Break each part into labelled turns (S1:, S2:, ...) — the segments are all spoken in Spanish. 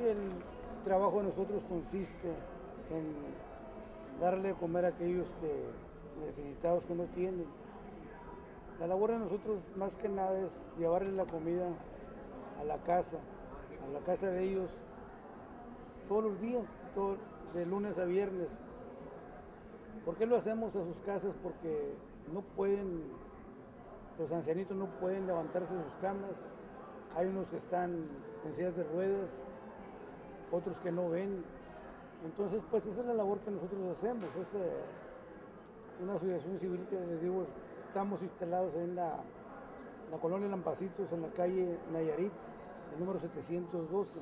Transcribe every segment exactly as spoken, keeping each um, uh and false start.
S1: el trabajo de nosotros consiste en darle de comer a aquellos que necesitados que no tienen. La labor de nosotros más que nada es llevarle la comida a la casa, a la casa de ellos todos los días, todo, de lunes a viernes. ¿Por qué lo hacemos a sus casas? Porque no pueden, los ancianitos no pueden levantarse de sus camas. Hay unos que están en sillas de ruedas, otros que no ven. Entonces, pues esa es la labor que nosotros hacemos. Es eh, una asociación civil que les digo, estamos instalados en la, la colonia Lampacitos, en la calle Nayarit, el número setecientos doce.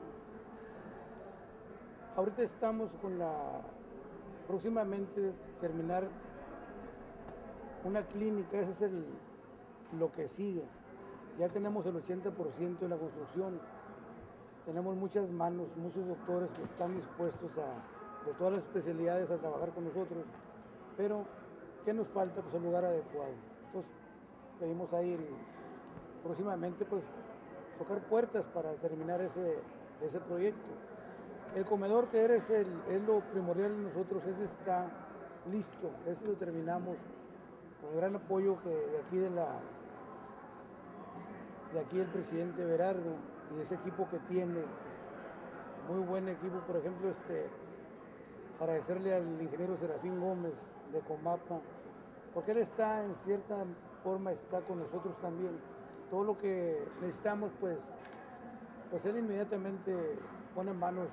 S1: Ahorita estamos con la, próximamente terminar una clínica, ese es el, lo que sigue. Ya tenemos el ochenta por ciento de la construcción, tenemos muchas manos, muchos doctores que están dispuestos a, de todas las especialidades a trabajar con nosotros, pero ¿qué nos falta? Pues el lugar adecuado. Entonces pedimos ahí el, próximamente pues tocar puertas para terminar ese, ese proyecto. El comedor que eres el, es lo primordial de nosotros, ese está listo, ese lo terminamos con el gran apoyo que de aquí de la de aquí el presidente Berardo y ese equipo que tiene, muy buen equipo. Por ejemplo, este, agradecerle al ingeniero Serafín Gómez de Comapa, porque él está en cierta forma, está con nosotros también. Todo lo que necesitamos, pues, pues él inmediatamente pone manos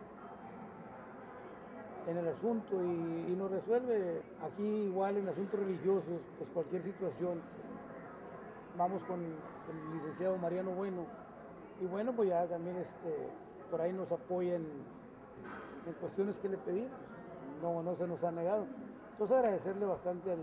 S1: en el asunto y, y nos resuelve. Aquí igual en asuntos religiosos, pues cualquier situación, vamos con el licenciado Mariano Bueno, y bueno, pues ya también este, por ahí nos apoyan en cuestiones que le pedimos, no, no se nos ha negado. Entonces agradecerle bastante al,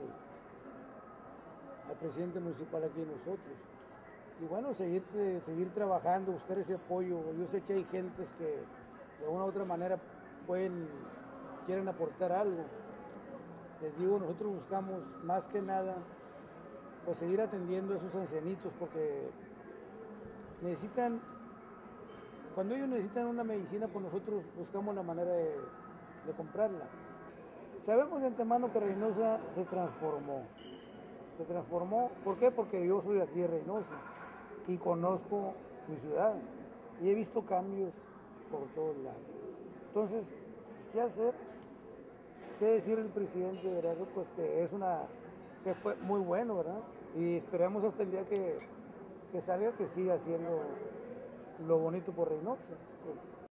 S1: al presidente municipal aquí nosotros. Y bueno, seguir, seguir trabajando, buscar ese apoyo. Yo sé que hay gentes que de una u otra manera pueden, quieren aportar algo. Les digo, nosotros buscamos más que nada pues seguir atendiendo a esos ancianitos porque necesitan, cuando ellos necesitan una medicina, pues nosotros buscamos la manera de, de comprarla. Sabemos de antemano que Reynosa se transformó. Se transformó, ¿por qué? Porque yo soy de aquí de Reynosa y conozco mi ciudad y he visto cambios por todos lados. Entonces, ¿qué hacer? ¿Qué decir el presidente de Guerrero? Pues que es una, que fue muy bueno, ¿verdad? Y esperamos hasta el día que, que salga, que siga haciendo lo bonito por Reynosa.